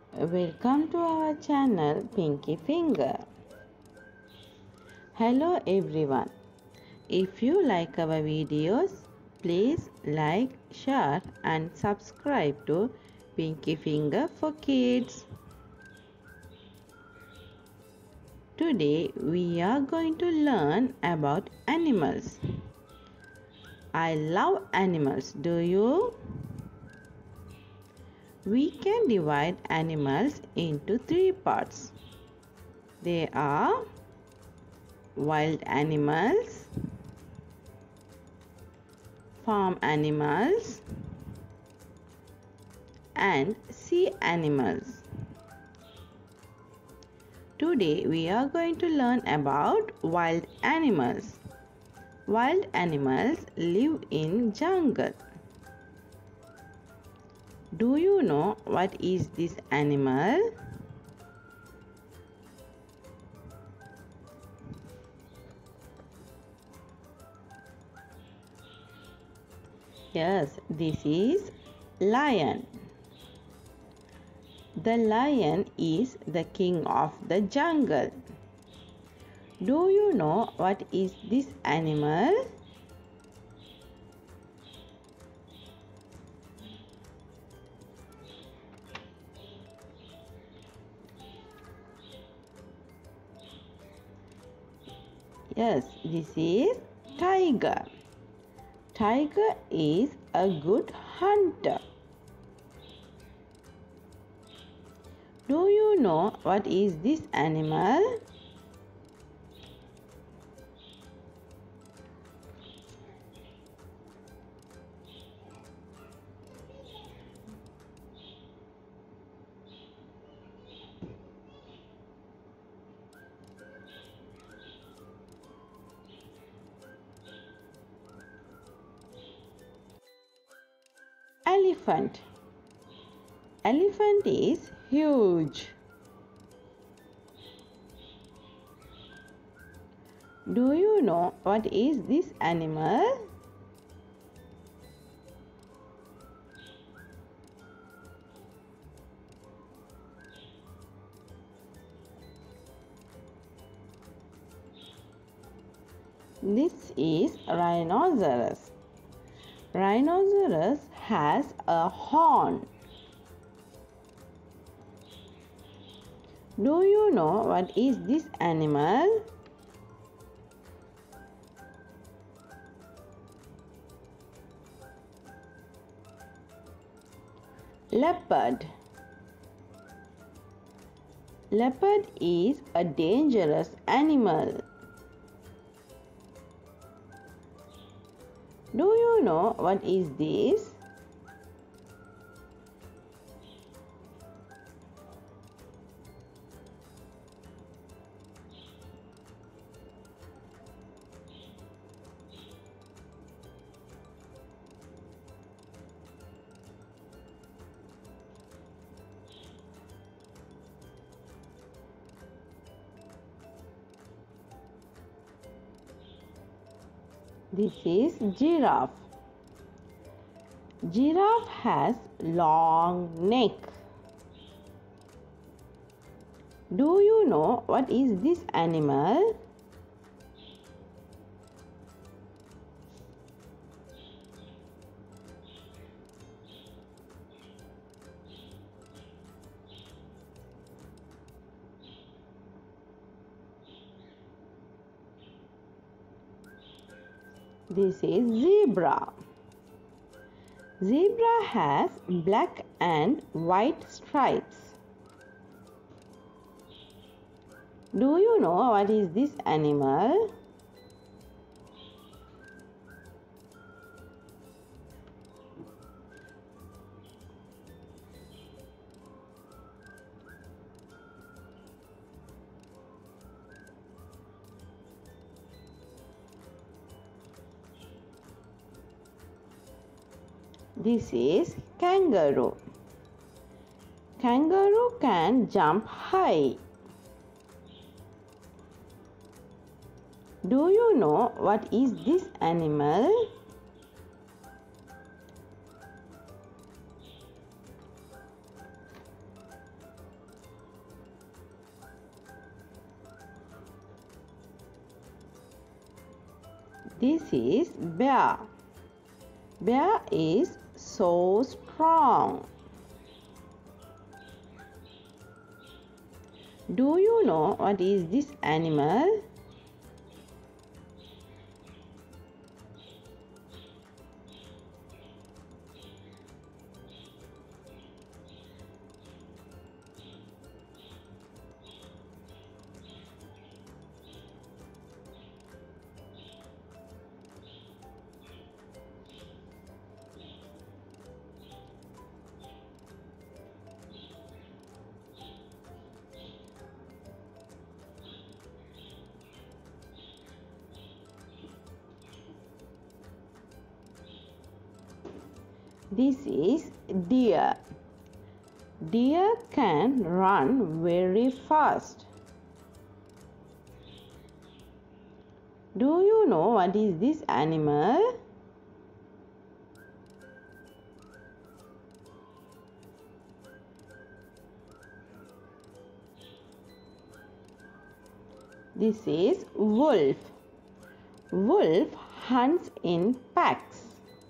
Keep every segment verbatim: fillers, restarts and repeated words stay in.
Welcome to our channel Pinky Finger. Hello everyone. If you like our videos, please like, share and subscribe to Pinky Finger for Kids. Today we are going to learn about animals. I love animals. Do you? We can divide animals into three parts. They are wild animals, farm animals, and sea animals. Today we are going to learn about wild animals. Wild animals live in jungle. Do you know what is this animal? Yes, this is lion. The lion is the king of the jungle. Do you know what is this animal? Yes, this is tiger. Tiger is a good hunter. Do you know what is this animal? Elephant. Elephant is huge. Do you know what is this animal? This is rhinoceros. Rhinoceros has a horn. Do you know what is this animal? Leopard. Leopard is a dangerous animal. Do you know what is this? This is giraffe. Giraffe has long neck. Do you know what is this animal? This is zebra. Zebra has black and white stripes. Do you know what is this animal? This is kangaroo. Kangaroo can jump high. Do you know what is this animal? This is bear. Bear is so strong. Do you know what is this animal? This is deer. Deer can run very fast. Do you know what is this animal? This is wolf. Wolf hunts in packs.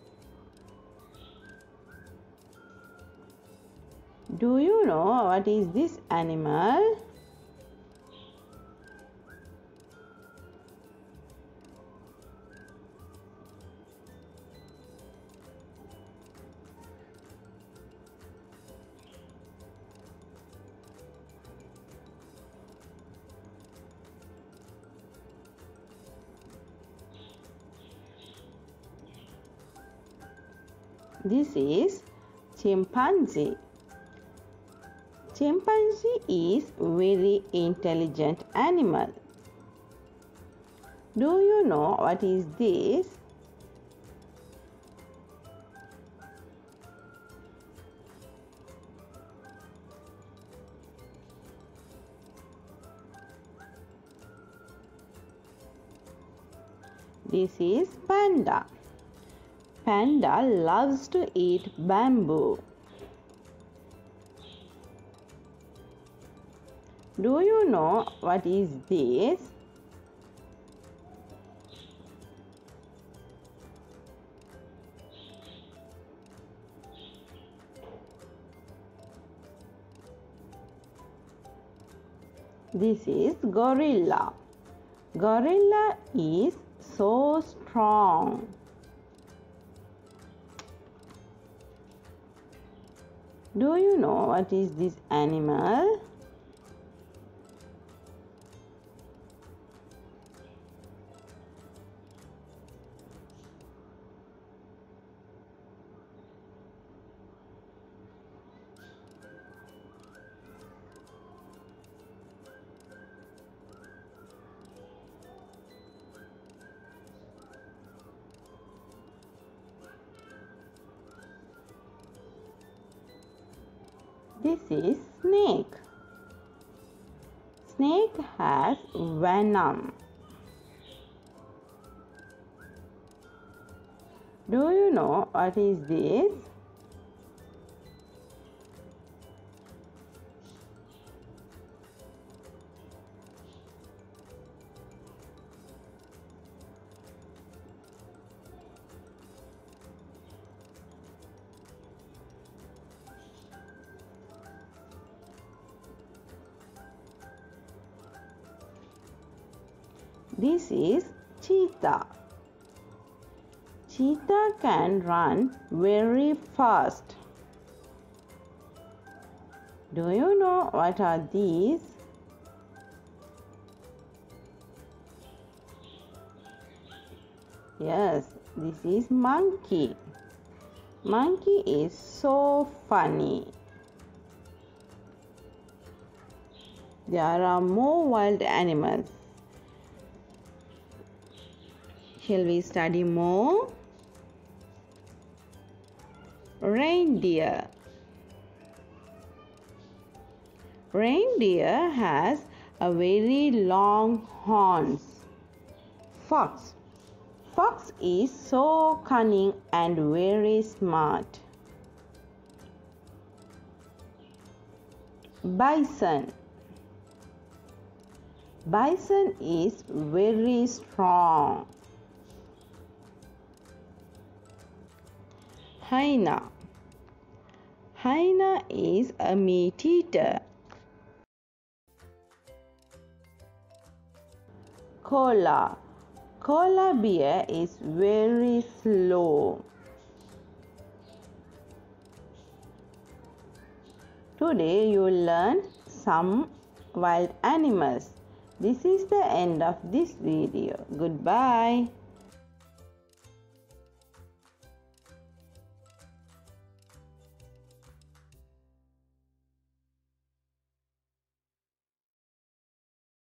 Do you know what is this animal? This is chimpanzee. Chimpanzee is very intelligent animal. Do you know what is this? This is panda. Panda loves to eat bamboo. Do you know what is this? This is gorilla. Gorilla is so strong. Do you know what is this animal? This is snake. Snake has venom. Do you know what is this? This is cheetah. Cheetah can run very fast. Do you know what are these? Yes, this is monkey. Monkey is so funny. There are more wild animals. Shall we study more? Reindeer. Reindeer has a very long horns. Fox. Fox is so cunning and very smart. Bison. Bison is very strong. Hyena. Hyena is a meat eater. Koala. Koala bear is very slow. Today you learned some wild animals. This is the end of this video. Goodbye.